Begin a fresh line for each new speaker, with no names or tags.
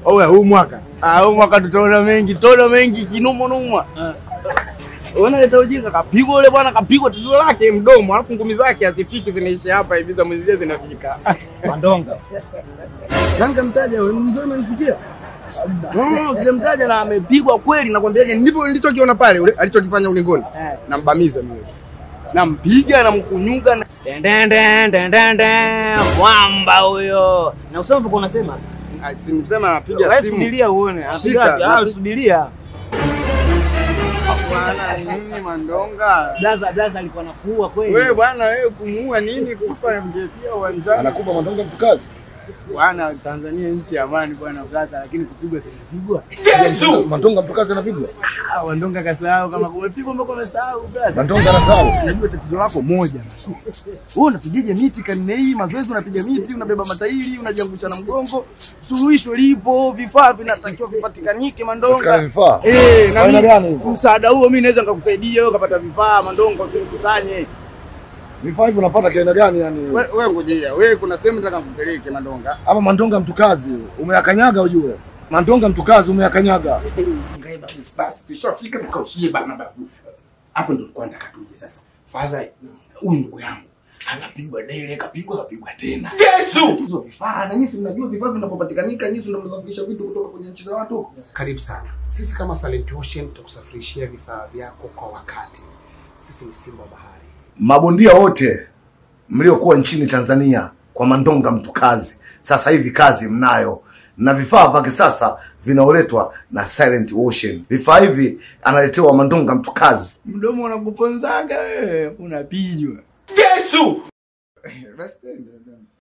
Oya, huu mwaka tutaona mengi kinumo numa. Unaona ujinga kapigwa yule bwana, kapigwa tatizo lake mdomo, alafu ngumi zake hazifiki zinaisha hapa hivi za mwenzie zinafika.
Mandonga.
Nanga mtaja wewe mzee unasikia? Mtaja na amepigwa kweli nakwambiaje, nilichokiona pale ule alichokifanya ulingoni. Nambamiza mimi. Nampiga na mkunyuga
Mwamba huyo. Na usema uko unasema?
Simsema anapiga simu.
Subiria uone. Anapiga subiria.
Bwana nini Mandonga?
Blaza alikuwa anakuua kweli.
Wewe bwana wewe kumuua nini kufa mjetia uwanjani?
Anakupa Mandonga mtukazi.
Bwana Tanzania nchi ya amani bwana Blaza, lakini kupigwa si kupigwa.
Yesu! Mandonga mtukazi anapigwa.
Mandonga kasahau kama kumepigwa mbona umesahau Blaza?
Mandonga anasahau.
Unajua tatizo lako moja. Wewe unapigije miti kanne hii, mazoezi unapiga miti, unabeba matairi, unajiangusha na mgongo. Suluhisho lipo, vifaa vinatakiwa vipatikanike Mandonga.
Vifaa.
Na gani? Msaada huo mimi naweza nikakusaidia wewe ukapata vifaa Mandonga usikusanye.
Vifaa hivi unapata kiaina gani yani?
Wewe ngojea. Wewe kuna sehemu nataka nikupeleke Mandonga.
Ama Mandonga mtukazi, umeyakanyaga ujue. Mandonga mtukazi umeyakanyaga.
Ngaiba basi tushafika tukaushie bana babu. Hapo ndo tulikuwa nataka tuje sasa. Faza huyu ndugu yangu anapigwa dele, kapigwa tena. Yesu! Hizo vifaa na nyinyi mnajua vifaa vinapopatikanika nyinyi ndio mnasafirisha vitu kutoka kwenye nchi za watu.
Karibu sana. Sisi kama Silent Ocean tutakusafirishia vifaa vyako kwa wakati. Sisi ni simba bahari.
Mabondia wote mliokuwa nchini Tanzania kwa Mandonga mtukazi, sasa hivi kazi mnayo na vifaa vya kisasa vinaoletwa na Silent Ocean. Vifaa hivi analetewa Mandonga mtukazi.
Mdomo unakuponzaga wewe, unapijwa.
Yesu!
Basi